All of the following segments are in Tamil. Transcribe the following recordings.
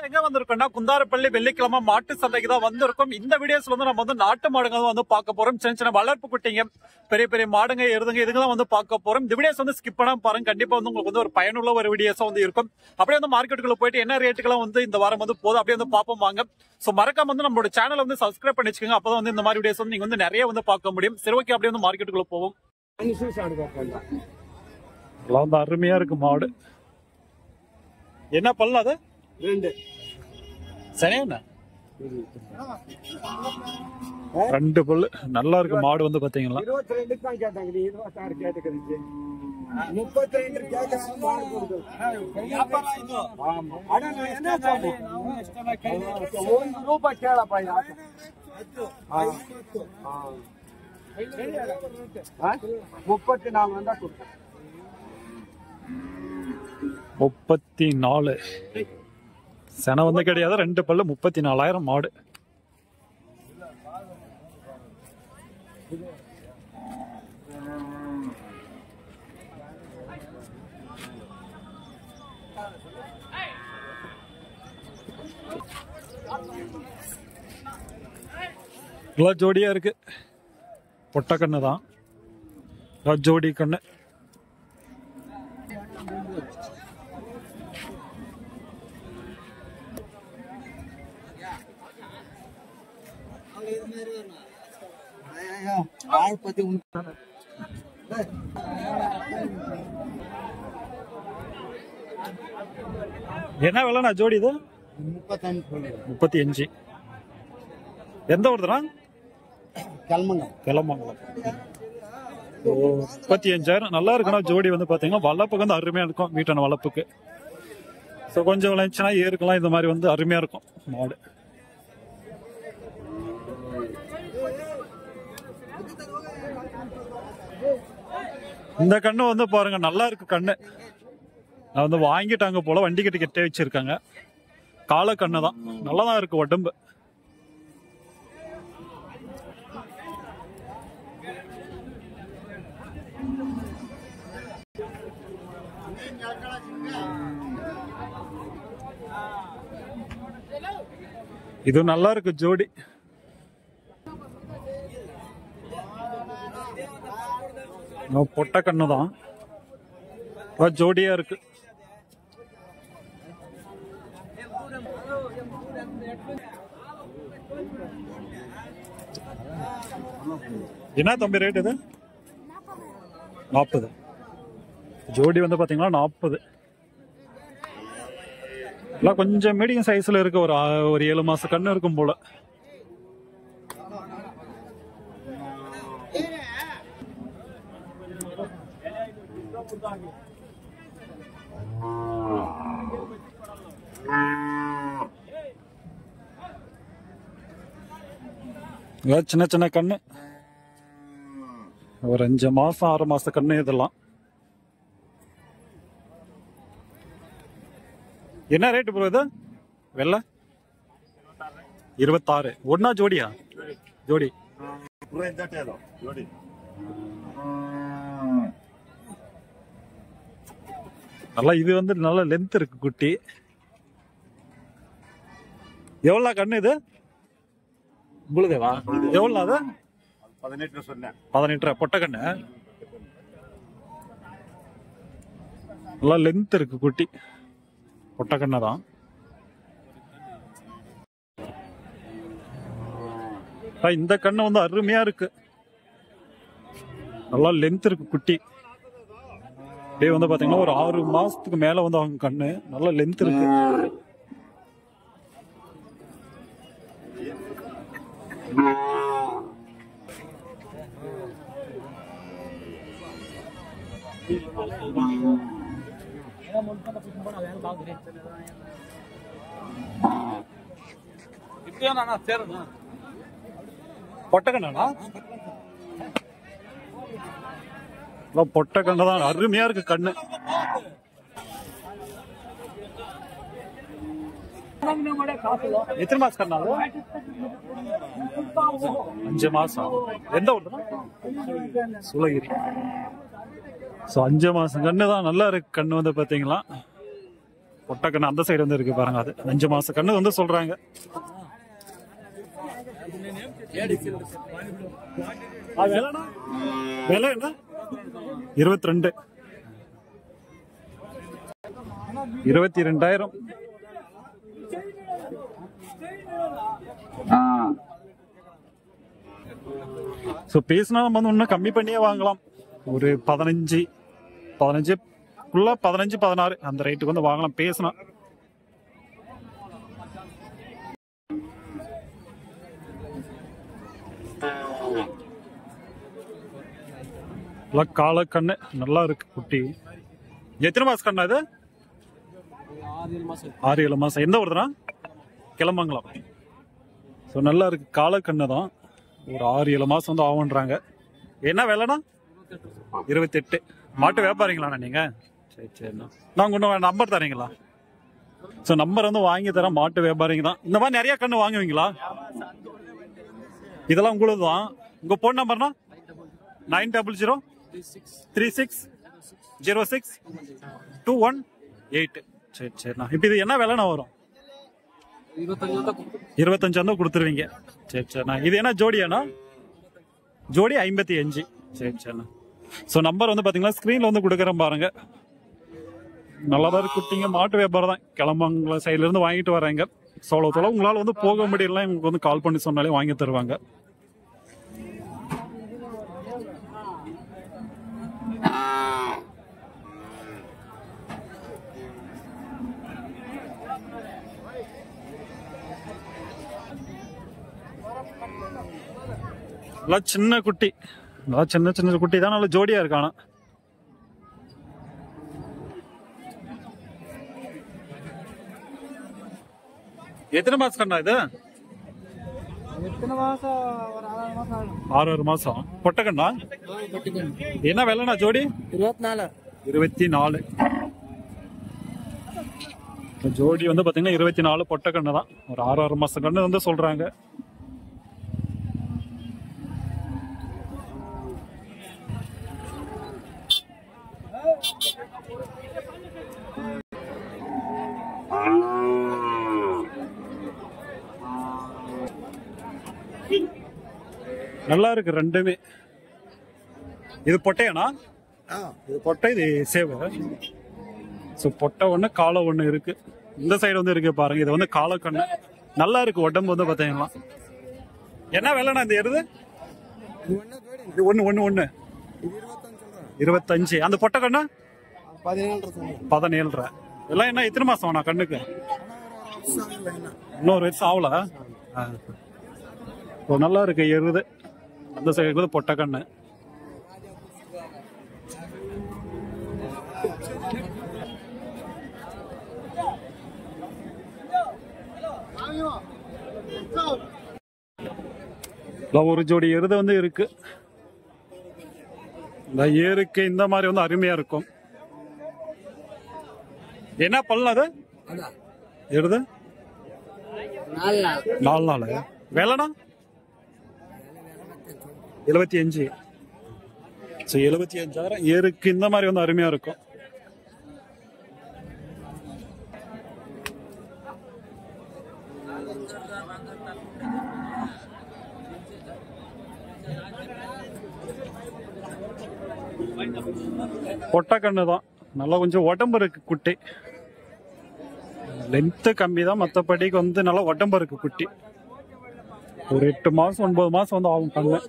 எங்க வந்திருக்கோம்னா குந்தாரப்பள்ளி வெள்ளிக்கிழமை மாட்டு சந்தைக்கு தான் வந்திருக்கோம். இந்த வீடியோஸ்ல வந்து நம்ம வந்து நாட்டு மாடுங்க வந்து பார்க்க போறோம். சின்ன சின்ன வளர்ப்பு குட்டிங்க, பெரிய பெரிய மாடுங்க, எருதுங்க, இதுக்கு தான் வந்து பார்க்க போறோம். இந்த வீடியோஸ் வந்து ஸ்கிப் பண்ணாம பாருங்க. கண்டிப்பா வந்து உங்களுக்கு வந்து ஒரு பயனுள்ள ஒரு வீடியோஸா வந்து இருக்கும். அப்படியே வந்து மார்க்கெட்டுக்குள்ள போயிட்டு என்ன ரேட்டுக்கெல்லாம் வந்து இந்த வாரம் வந்து போதும் அப்படியே வந்து பார்ப்போம் வாங்க. சோ மறக்காம வந்து நம்மளோட சேனலை வந்து சப்ஸ்கிரைப் பண்ணி வச்சுக்கோங்க. அப்பதான் வந்து இந்த மாதிரி வீடியோஸ் வந்து நீங்க வந்து நிறைய வந்து பார்க்க முடியும். சரி, ஓகே, அப்படியே வந்து மார்க்கெட்டுக்குள்ள போவோம். வந்து அருமையா இருக்கு மாடு. என்ன பல்லு அது? ரெண்டு பல்லு நல்லா இருக்கு மாடு வந்து பாத்தீங்களா. 22 தான் கேட்டாங்க, 26 கேட்டுக்கிறீங்க. 32 கேட்கறாங்க மாடு கொடுத்து. ஆமா அட நான் என்ன சொல்றேன், ₹1 கேளப்பா. 34 வந்தா கொடுத்தேன். 34 சென வந்து கிடையாது. ரெண்டு பல்லு 34,000 மாடு. ஜோடியா இருக்கு. பொட்டை கண்ணு தான், ஜோடி கண்ணு. என்ன விலைண்ணா ஜோடி இது? 35. எந்த ஊர்தான்? கிளமங்கலம். 35,000 நல்லா இருக்குண்ணா ஜோடி வந்து பாத்தீங்கன்னா. வளர்ப்புக்கு வந்து அருமையா இருக்கும், வீட்டான வளர்ப்புக்கு. ஸோ கொஞ்சம் விளைச்சுனா ஏறுக்கலாம், இந்த மாதிரி வந்து அருமையா இருக்கும் மாடு. இந்த கண்ணு வந்து பாருங்க நல்லா இருக்கு கண்ணு. நான் வந்து வாங்கிட்டாங்க போல, வண்டி கட்டி கெட்டே வச்சிருக்காங்க. கால கண்ணு தான், நல்லாதான் இருக்கு உடம்பு. இது நல்லா இருக்கு ஜோடி. பொட்டை கண்ணு தான், ஜோடியா இருக்கு. என்ன தம்பி ரேட் இது? 40. ஜோடி வந்து பாத்தீங்கன்னா 40. கொஞ்சம் மீடியம் சைஸ்ல இருக்கு. ஒரு 7 மாசம் கண்ணு இருக்கும் போல. சின்ன சின்ன கண்ணு, ஒரு 5 மாசம் 6 மாச கண்ணு இதெல்லாம். என்ன ரேட்டு ப்ரோ இது? வெள்ளை 26. ஒன்னா ஜோடியா? ஜோடி. நல்லா இது வந்து நல்ல லென்த் இருக்கு குட்டி. எவ்வளவு கண்ணு இது? உங்களுதேவா? எவ்வளவு அது? 18 சொன்னேன். 18 பொட்டை கண்ணு. நல்லா லென்த் இருக்கு குட்டி, பொட்டை கண்ணு தான். இந்த கண்ணு வந்து அருமையா இருக்கு, நல்லா லென்த் இருக்கு குட்டி. அப்படியே வந்து பாத்தீங்கன்னா ஒரு 6 மாசத்துக்கு மேல வந்து அவங்க கண்ணு நல்லா லென்த் இருக்கு. பொட்டை கண்ணா? பொட்டை கண்ணு தான், அருமையா இருக்கு கண்ணு. எத்தனை மாசம் கண்ணா? 5 மாசம். எந்த ஊர்? சூளகிரி. 5 மாசம் கண்ணு தான், நல்லா இருக்கு கண்ணு வந்து பாத்தீங்களா. பொட்டை கண்ணு அந்த சைடு வந்து இருக்கு பாருங்க, அது 5 மாச கண்ணு வந்து சொல்றாங்க. விலை என்ன? 22. 22,000. ஸோ பேசினா நம்ம வந்து இன்னும் கம்மி பண்ணியே வாங்கலாம். ஒரு 15 16 அந்த ரேட்டுக்கு வந்து வாங்கலாம் பேசினா. கால கண்ணு நல்லா இருக்கு குட்டி. எத்தனை மாசம் கண்ணா இது? 6-7 மாசம். எந்த ஊருதுனா? கிளம்பங்களாம். ஸோ நல்லா இருக்கு, கால கண்ணு தான். ஒரு 6-7 மாசம் வந்து ஆகுன்றாங்க. என்ன விலைனா? 28. மாட்டு வியாபாரிங்களாண்ணா நீங்க? சரி சரிண்ணா. நான் இன்னும் நம்பர் தரீங்களா? ஸோ நம்பர் வந்து வாங்கி தரேன். மாட்டு வியாபாரிங்க தான். இந்த மாதிரி நிறைய கண்ணு வாங்குவீங்களா? இதெல்லாம் உங்களுக்கு தான். உங்க போன் நம்பர்னா? 90036062118. சரி சரிண்ணா. இப்போ இது என்ன விலைண்ணா வரும்? 25 கொடுத்துருவீங்க. சரி சரிண்ணா. இது என்ன ஜோடியாண்ணா? ஜோடி 55. சரி சரிண்ணா. ஸோ நம்பர் வந்து பார்த்தீங்கன்னா ஸ்க்ரீனில் வந்து கொடுக்குறேன் பாருங்க. நல்லா தான் குட்டிங்க. மாட்டு வியாபாரம் தான். கிளம்பங்கள சைட்லேருந்து வாங்கிட்டு வராங்க. சோளத்தோட உங்களால் வந்து போக முடியலாம், உங்களுக்கு வந்து கால் பண்ணி சொன்னாலே வாங்கி தருவாங்க. நல்லா சின்ன குட்டி, நல்லா சின்ன சின்ன குட்டி தான். நல்லா ஜோடியா இருக்கானா. எத்தனை மாசம் கண்ணா இது? 6 மாசம். பொட்டை கண்ணா? என்ன விலைண்ணா ஜோடி? 24. ஜோடி வந்து பாத்தீங்கன்னா 24 பொட்டை கண்ணு தான். ஒரு 6 மாசம் கண்ணு வந்து சொல்றாங்க. நல்லா இருக்கு ரெண்டுமே. இது பொட்டையானா? இது பொட்டை, இது சேவை. ஸோ பொட்டை ஒன்று காலை ஒன்று இருக்கு. இந்த சைடு வந்து இருக்கு பாருங்க. இது வந்து காலை கண்ணு நல்லா இருக்கு. உடம்பு வந்து பார்த்தீங்களா. என்ன விலைண்ணா இந்த எருது? இது ஒன்று 25. அந்த பொட்டை கண்ணு 17. எல்லாம் என்ன எத்தனை மாசம் ஆனா கண்ணுக்கு? இன்னொரு வருஷம் ஆகல. நல்லா இருக்கு எருது. அந்த சைடு பொட்டை கண்ணு. ஒரு ஜோடி எருது வந்து இருக்கு. இந்த ஏருக்கு இந்த மாதிரி வந்து அருமையா இருக்கும். என்ன பல்லு அது? எருது 4 நாள். வேலைனா 75. 75,000. ஏருக்கு இந்த மாதிரி வந்து அருமையா இருக்கும். பொட்டை கண்ணு தான். நல்லா கொஞ்சம் உடம்பு இருக்கு குட்டி. லென்த்து கம்மி தான், மற்றபடிக்கு வந்து நல்லா உடம்பு இருக்கு குட்டி. ஒரு 8 மாசம் 9 மாசம் வந்து ஆகும் கண்ணு.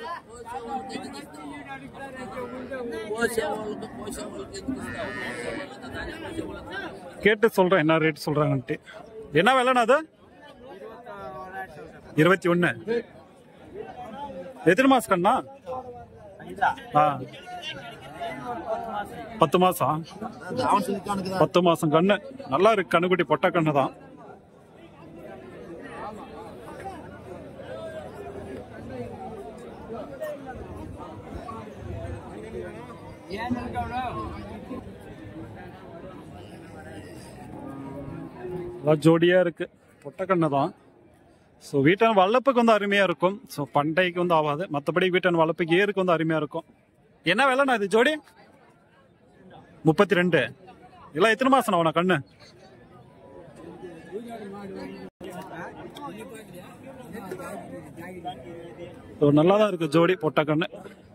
கேட்டு சொல்றேன் என்ன ரேட் சொல்றாங்கன்ட்டு. என்ன விலைண்ணா அது? 21. எத்தனை மாசம் கண்ணா? 10 மாசம். 10 மாசம் கண்ணு. நல்லா இருக்கு கண்ணுக்குட்டி. பொட்டை கண்ணு தான். ஜோடியா இருக்கு. பொட்டை கண்ணு தான். ஸோ வீட்டான வளர்ப்புக்கு வந்து அருமையா இருக்கும். ஸோ பண்டைக்கு வந்து ஆகாது. மற்றபடி வீட்டான வளர்ப்புக்கு ஏருக்கு வந்து அருமையா இருக்கும். என்ன விலைண்ணா இது ஜோடி? 32. எல்லாம் எத்தனை மாசம் ஆகும்ண்ணா கண்ணு? நல்லாதான் இருக்கு ஜோடி பொட்டை கண்ணு.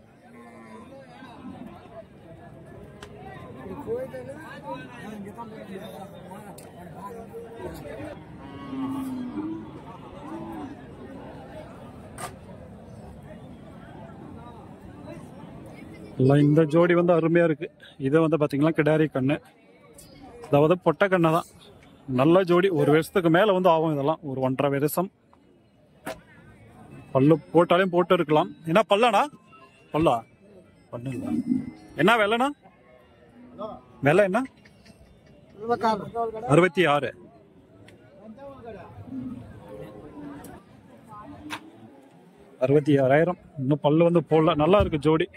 இந்த ஜோடி வந்து அருமையா இருக்கு. இது வந்து பாத்தீங்கன்னா கிடாரி கண்ணு, அதாவது பொட்டை கண்ணு தான். நல்ல ஜோடி. ஒரு வருஷத்துக்கு மேல வந்து ஆகும் இதெல்லாம், ஒரு 1.5 வருஷம். பல்லு போட்டாலையும் போட்டு இருக்கலாம். என்ன பல்லனா? பல்லா பண்ணு இல்ல. என்ன விலைண்ணா? விலை என்ன? 66. இன்னும் பல்லு வந்து போடல. நல்லா இருக்கு ஜோடி.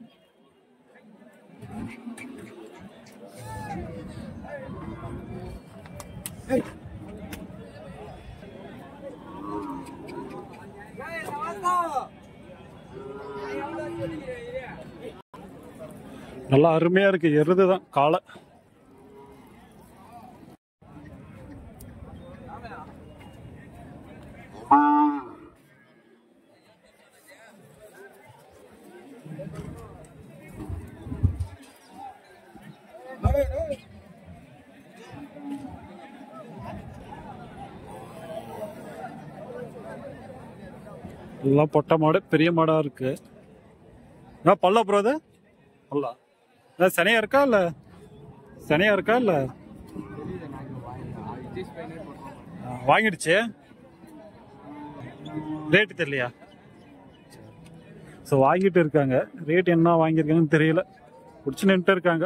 நல்லா அருமையா இருக்கு. எருதுதான் காளை. எல்லாம் பொட்டை மாடு, பெரிய மாடா இருக்கு. பல்லா ப்ரோ அது? பல்லா சனையா இருக்கா இல்ல? சனையா இருக்கா இல்ல? வாங்கிடுச்சு. ரேட்டு தெரியலையா? ஸோ வாங்கிட்டு இருக்காங்க. ரேட் என்ன வாங்கியிருக்காங்கன்னு தெரியல. பிடிச்சி நின்றுட்டு இருக்காங்க.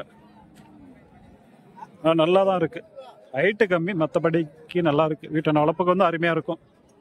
நல்லா தான் இருக்கு. ஹைட்டு கம்மி, மற்றபடிக்கு நல்லா இருக்கு. வீட்டை வளர்ப்புக்கு வந்து அருமையா இருக்கும்.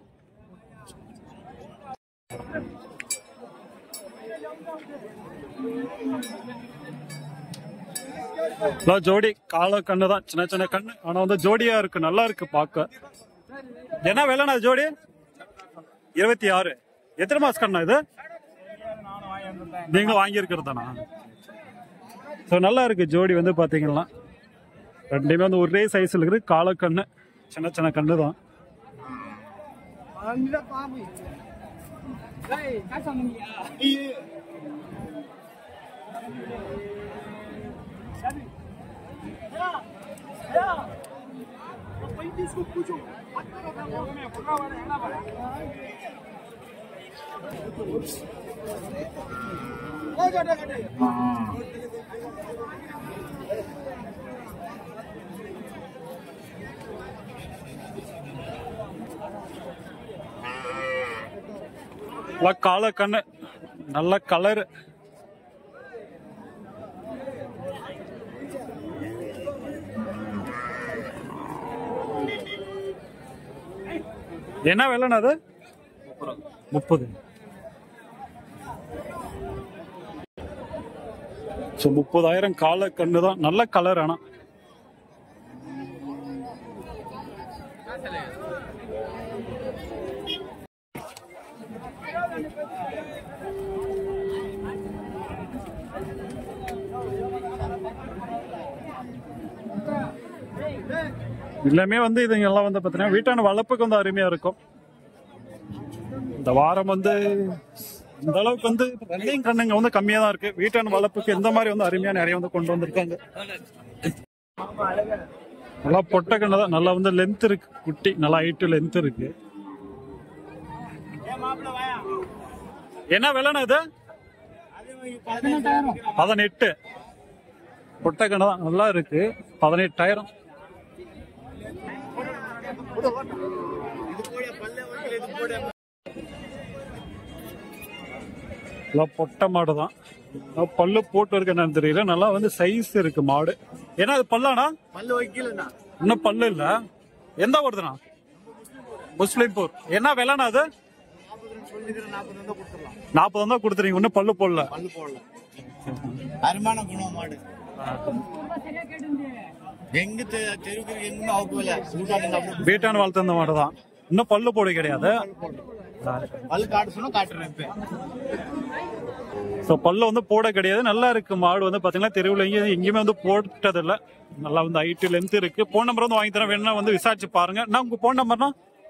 ஜோடி காளை கண்ணு தான், சின்ன சின்ன கண்ணு. ஆனா வந்து ஜோடியா இருக்கு, நல்லா இருக்கு பார்க்க. என்ன விலைண்ணா ஜோடி? 26. எத்தனை மாசம் கண்ணா இது? நீங்களும் வாங்கியிருக்கிறது தானா? ஸோ நல்லா இருக்கு ஜோடி வந்து பாத்தீங்கன்னா. ரெண்டுமே வந்து ஒரே சைஸ்ல இருக்கு. காளை கண்ணு, சின்ன சின்ன கண்ணு தான். காளை கண்ணு, நல்ல கலர். என்ன விலைண்ணா அது? 30. 30,000 காளை கண்ணு தான். நல்ல கலர். ஆனா எல்லாமே வந்து இதுங்க எல்லாம் வந்து பாத்தீங்கன்னா வீட்டான வளர்ப்புக்கு வந்து அருமையா இருக்கும். இந்த வாரம் வந்து இந்த அளவுக்கு வந்து வெள்ளையும் கண்ணுங்க வந்து கம்மியா தான் இருக்கு. வீட்டான வளர்ப்புக்கு இந்த மாதிரி வந்து அருமையா நிறைய வந்து கொண்டு வந்திருக்காங்க. நல்லா பொட்டை கண்ணு தான். நல்லா வந்து லென்த் இருக்கு. குட்டி நல்லா ஹைட்டு லென்த் இருக்கு. என்ன விலைண்ணா இது? 18. பொட்டை கண்ணு தான், நல்லா இருக்கு. 18,000. பொட்டை மாடு தான். பல்லு போட்டு இருக்கு என்னன்னு தெரியல. நல்லா வந்து சைஸ் இருக்கு மாடு. ஏன்னா அது பல்லானா? பல்லு வைக்கலண்ணா, இன்னும் பல்லு இல்ல. எந்த ஊருதுண்ணா? முஸ்லிம்பூர். என்ன விலைண்ணா அது? 40 தான் கொடுத்துறீங்க. இன்னும் பல்லு போடல. அருமான குணம் மாடு. வீட்டான வளர்த்த மாடு தான். இன்னும் பல்லு போட கிடையாது. பல்லு காட்டு சொன்னா காட்டுறேன். ஸோ பல்ல வந்து போட கிடையாது, நல்லா இருக்கு மாடு வந்து பாத்தீங்கன்னா தெருவில் எங்கேயுமே வந்து போட்டது இல்லை, நல்லா வந்து ஹைட் லென்த் இருக்கு. போன் நம்பர் வந்து வாங்கி தரேன், வேணும்னா வந்து விசாரிச்சு பாருங்க. நான் உங்க போன் நம்பர்னா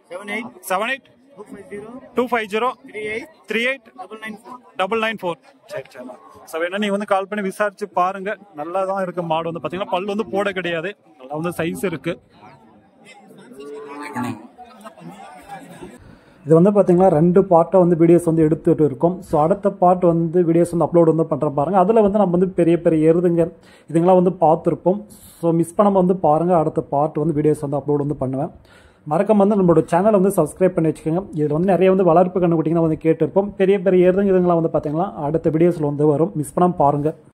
7825038994. சரி சரி. ஸோ வேணா நீங்க வந்து கால் பண்ணி விசாரிச்சு பாருங்க, நல்லா தான் இருக்கு மாடு வந்து பாத்தீங்கன்னா பல் வந்து போட கிடையாது, நல்லா வந்து சைஸ் இருக்கு. இது வந்து பார்த்தீங்கன்னா 2 பார்ட்டாக வந்து வீடியோஸ் வந்து எடுத்துகிட்டு இருக்கோம். ஸோ அடுத்த பார்ட் வந்து வீடியோஸ் வந்து அப்லோட் வந்து பண்ணுறேன் பாருங்கள். அதில் வந்து நம்ம வந்து பெரிய பெரிய எருதுங்க இதுங்களாம் வந்து பார்த்துருப்போம். ஸோ மிஸ் பண்ணாமல் வந்து பாருங்கள், அடுத்த பார்ட் வந்து வீடியோஸ் வந்து அப்லோட் வந்து பண்ணுவேன். மறக்காம வந்து நம்மளோட சேனலை வந்து சப்ஸ்கிரைப் பண்ணி வச்சுக்கோங்க. இதில் வந்து நிறைய வந்து வளர்ப்பு கண்டுபிடிங்கன்னா வந்து கேட்டிருப்போம். பெரிய பெரிய எருதுங்க இதுங்களாம் வந்து பார்த்தீங்கன்னா அடுத்த வீடியோஸில் வந்து வரும், மிஸ் பண்ணாமல் பாருங்கள்.